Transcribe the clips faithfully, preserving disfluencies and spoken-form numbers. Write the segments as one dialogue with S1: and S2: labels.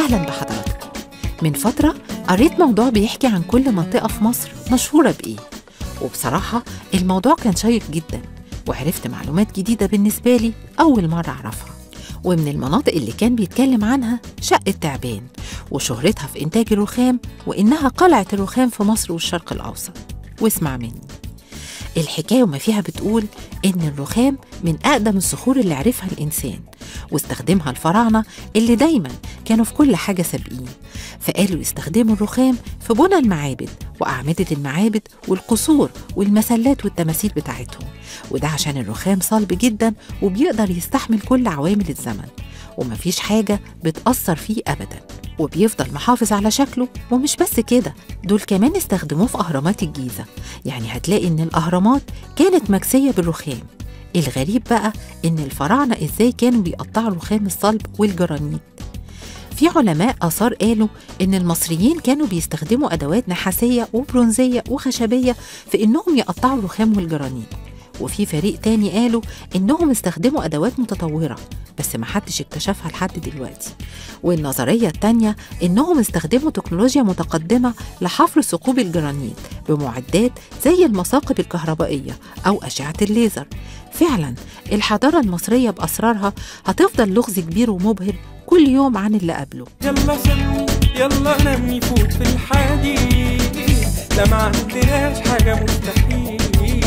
S1: أهلا بحضراتكم. من فترة قريت موضوع بيحكي عن كل منطقة في مصر مشهورة بإيه، وبصراحة الموضوع كان شيق جدا، وعرفت معلومات جديدة بالنسبة لي أول مرة أعرفها. ومن المناطق اللي كان بيتكلم عنها شقة تعبان، وشهرتها في إنتاج الرخام، وإنها قلعة الرخام في مصر والشرق الأوسط. واسمع مني، الحكاية وما فيها بتقول إن الرخام من أقدم الصخور اللي عرفها الإنسان، واستخدمها الفراعنة اللي دايماً كانوا في كل حاجة سابقين، فقالوا يستخدموا الرخام في بنى المعابد وأعمدة المعابد والقصور والمسلات والتماثيل بتاعتهم، وده عشان الرخام صلب جداً وبيقدر يستحمل كل عوامل الزمن، ومفيش حاجة بتأثر فيه أبداً، وبيفضل محافظ على شكله. ومش بس كده، دول كمان استخدموه في أهرامات الجيزة، يعني هتلاقي إن الأهرامات كانت مكسية بالرخام. الغريب بقى إن الفراعنة إزاي كانوا بيقطعوا الرخام الصلب والجرانيت. في علماء آثار قالوا إن المصريين كانوا بيستخدموا أدوات نحاسية وبرونزية وخشبية في إنهم يقطعوا الرخام والجرانيت، وفي فريق تاني قالوا إنهم استخدموا أدوات متطورة بس محدش اكتشفها لحد دلوقتي. والنظرية التانية إنهم استخدموا تكنولوجيا متقدمة لحفر ثقوب الجرانيت بمعدات زي المثاقب الكهربائية أو أشعة الليزر. فعلا الحضارة المصرية بأسرارها هتفضل لغز كبير ومبهر كل يوم عن اللي قبله.
S2: يلا سمي يلا نمي فوت في الحديد، لا ما عندناش حاجة مستحيلة.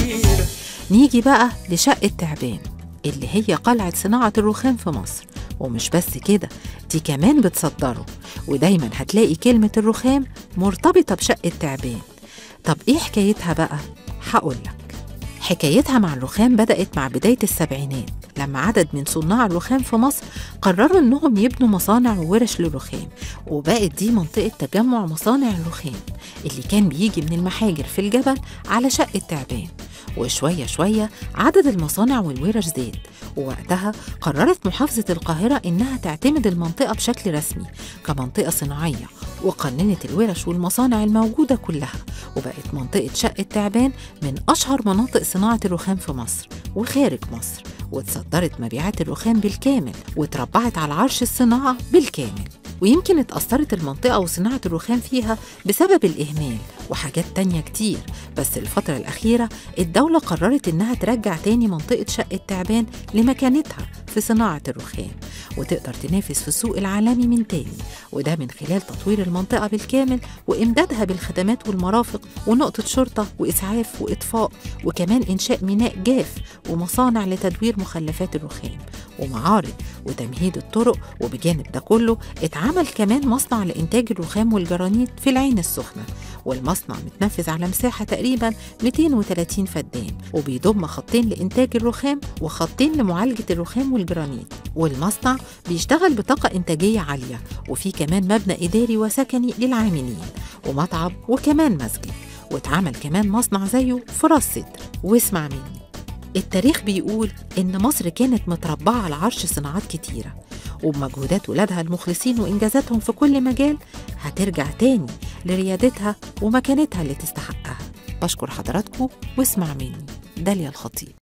S1: نيجي بقى لشقة تعبان اللي هي قلعة صناعة الرخام في مصر، ومش بس كده، دي كمان بتصدره، ودايما هتلاقي كلمة الرخام مرتبطة بشقة تعبان. طب إيه حكايتها بقى؟ هقولك. حكايتها مع الرخام بدأت مع بداية السبعينات، لما عدد من صناع الرخام في مصر قرروا إنهم يبنوا مصانع وورش للرخام، وبقت دي منطقة تجمع مصانع الرخام اللي كان بيجي من المحاجر في الجبل على شقة تعبان. وشوية شوية عدد المصانع والورش زاد، ووقتها قررت محافظة القاهرة إنها تعتمد المنطقة بشكل رسمي كمنطقة صناعية، وقننت الورش والمصانع الموجودة كلها، وبقت منطقة شقة تعبان من أشهر مناطق صناعة الرخام في مصر وخارج مصر، وتصدرت مبيعات الرخام بالكامل، وتربعت على عرش الصناعة بالكامل. ويمكن اتأثرت المنطقة وصناعة الرخام فيها بسبب الإهمال وحاجات تانية كتير، بس الفترة الأخيرة الدولة قررت إنها ترجع تاني منطقة شقة تعبان لمكانتها في صناعة الرخام، وتقدر تنافس في السوق العالمي من تاني، وده من خلال تطوير المنطقة بالكامل وإمدادها بالخدمات والمرافق ونقطة شرطة وإسعاف وإطفاء، وكمان إنشاء ميناء جاف ومصانع لتدوير مخلفات الرخام ومعارض وتمهيد الطرق. وبجانب ده كله اتعمل كمان مصنع لإنتاج الرخام والجرانيت في العين السخنة، والمصنع متنفذ على مساحة تقريبا مئتين وثلاثين فدان، وبيضم خطين لإنتاج الرخام وخطين لمعالجة الرخام والجرانيت. والمصنع بيشتغل بطاقة إنتاجية عالية، وفي كمان مبنى إداري وسكني للعاملين ومطعم وكمان مسجد، واتعمل كمان مصنع زيه في راس سدر. واسمع مني، التاريخ بيقول إن مصر كانت متربعة على عرش صناعات كتيرة، وبمجهودات ولادها المخلصين وإنجازاتهم في كل مجال هترجع تاني لريادتها ومكانتها اللي تستحقها. بشكر حضراتكم، واسمع مني، داليا الخطيب.